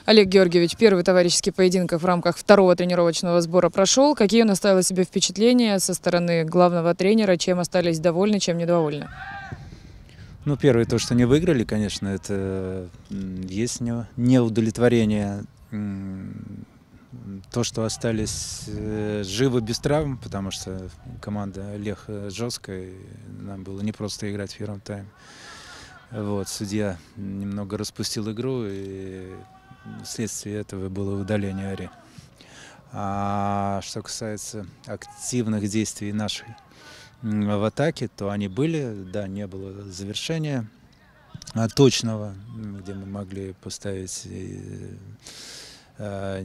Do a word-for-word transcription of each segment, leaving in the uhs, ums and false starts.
Олег Георгиевич, первый товарищеский поединок в рамках второго тренировочного сбора прошел. Какие он оставил себе впечатления со стороны главного тренера? Чем остались довольны, чем недовольны? Ну, первое, то, что не выиграли, конечно, это есть не- неудовлетворение. То, что остались э, живы без травм, потому что команда Лех жесткая, и нам было непросто играть в первом тайме. Вот, судья немного распустил игру, и вследствие этого было удаление Ари. А что касается активных действий нашей в атаке, то они были, да, не было завершения а, точного, где мы могли поставить и, а,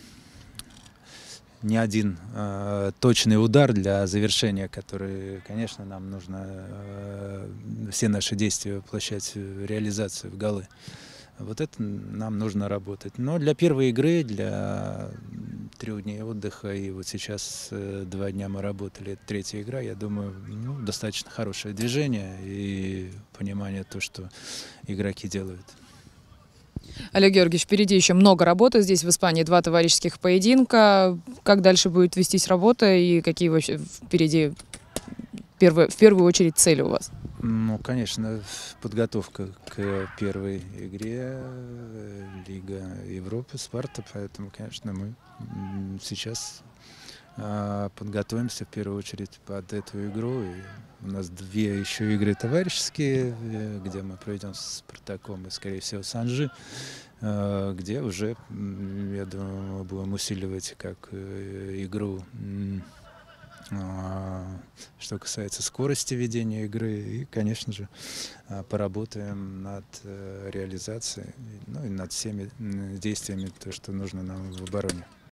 не один а, точный удар для завершения, который, конечно, нам нужно а, все наши действия воплощать в реализацию, в голы. Вот это нам нужно работать. Но для первой игры, для трех дней отдыха, и вот сейчас э, два дня мы работали, это третья игра, я думаю, ну, достаточно хорошее движение и понимание то, что игроки делают. Олег Георгиевич, впереди еще много работы. Здесь в Испании два товарищеских поединка. Как дальше будет вестись работа и какие вообще впереди первые, в первую очередь цели у вас? Ну, конечно, подготовка к первой игре э, Лига Европы, Спарта, поэтому, конечно, мы м, сейчас а, подготовимся в первую очередь под эту игру. И у нас две еще игры товарищеские, э, где мы проведем с Спартаком и, скорее всего, с Анжи, э, где уже, м, я думаю, мы будем усиливать как э, игру, м, а, что касается скорости ведения игры, и, конечно же, а, поработаем над э, реализацией, ну и над всеми м, действиями, то, что нужно нам в обороне.